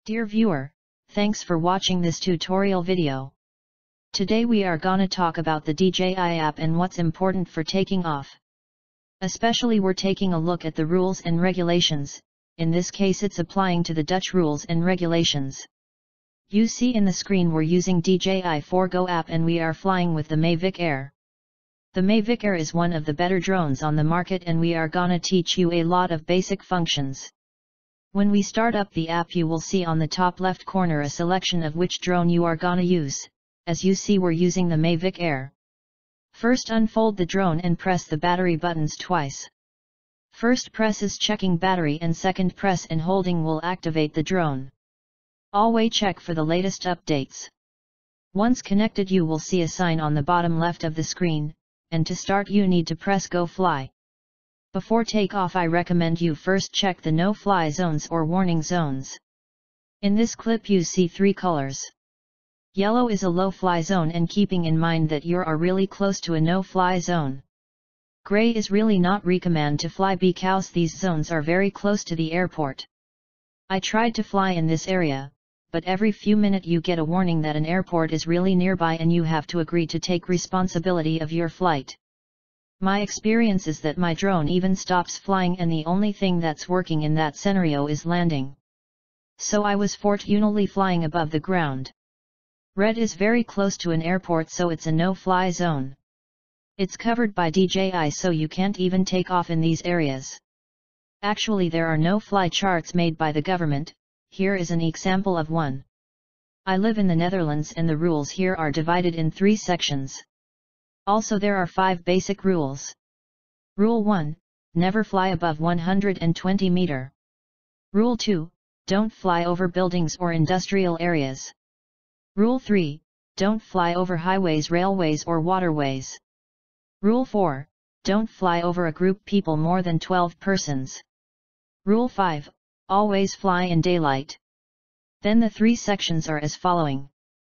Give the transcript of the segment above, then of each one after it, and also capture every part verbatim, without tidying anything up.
Dear viewer, thanks for watching this tutorial video. Today we are gonna talk about the D J I app and what's important for taking off. Especially we're taking a look at the rules and regulations, in this case it's applying to the Dutch rules and regulations. You see in the screen we're using D J I four Go app and we are flying with the Mavic Air. The Mavic Air is one of the better drones on the market and we are gonna teach you a lot of basic functions. When we start up the app you will see on the top left corner a selection of which drone you are gonna use. As you see we're using the Mavic Air. First unfold the drone and press the battery buttons twice. First press is checking battery and second press and holding will activate the drone. Always check for the latest updates. Once connected you will see a sign on the bottom left of the screen, and to start you need to press Go Fly. Before takeoff I recommend you first check the no-fly zones or warning zones. In this clip you see three colors. Yellow is a low-fly zone and keeping in mind that you are really close to a no-fly zone. Gray is really not recommend to fly because these zones are very close to the airport. I tried to fly in this area, but every few minutes you get a warning that an airport is really nearby and you have to agree to take responsibility of your flight. My experience is that my drone even stops flying and the only thing that's working in that scenario is landing. So I was fortunately flying above the ground. Red is very close to an airport so it's a no-fly zone. It's covered by D J I so you can't even take off in these areas. Actually there are no-fly charts made by the government. Here is an example of one. I live in the Netherlands and the rules here are divided in three sections. Also there are five basic rules. Rule one, never fly above one hundred twenty meters. Rule two, don't fly over buildings or industrial areas. Rule three, don't fly over highways, railways or waterways. Rule four, don't fly over a group people more than twelve persons. Rule five, always fly in daylight. Then the three sections are as following.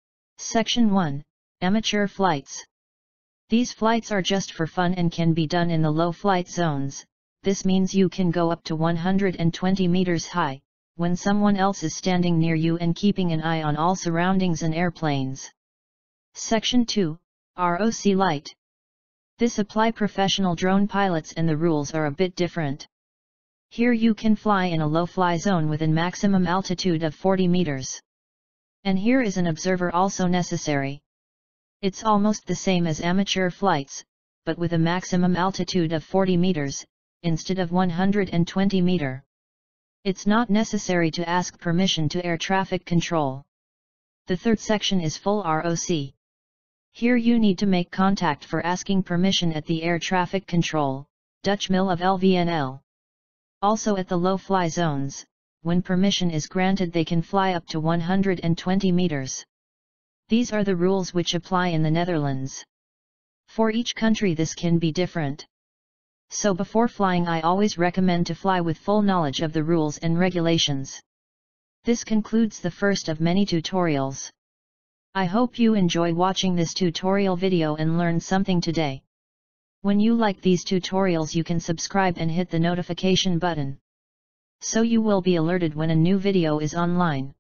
Section one, amateur flights. These flights are just for fun and can be done in the low flight zones. This means you can go up to one hundred twenty meters high, when someone else is standing near you and keeping an eye on all surroundings and airplanes. Section two, R O C light. This apply professional drone pilots and the rules are a bit different. Here you can fly in a low-fly zone with a maximum altitude of forty meters. And here is an observer also necessary. It's almost the same as amateur flights, but with a maximum altitude of forty meters, instead of one hundred twenty meters. It's not necessary to ask permission to air traffic control. The third section is full R O C. Here you need to make contact for asking permission at the air traffic control, Dutch mill of L V N L. Also at the low-fly zones, when permission is granted they can fly up to one hundred twenty meters. These are the rules which apply in the Netherlands. For each country this can be different. So before flying I always recommend to fly with full knowledge of the rules and regulations. This concludes the first of many tutorials. I hope you enjoy watching this tutorial video and learn something today. When you like these tutorials you can subscribe and hit the notification button. So you will be alerted when a new video is online.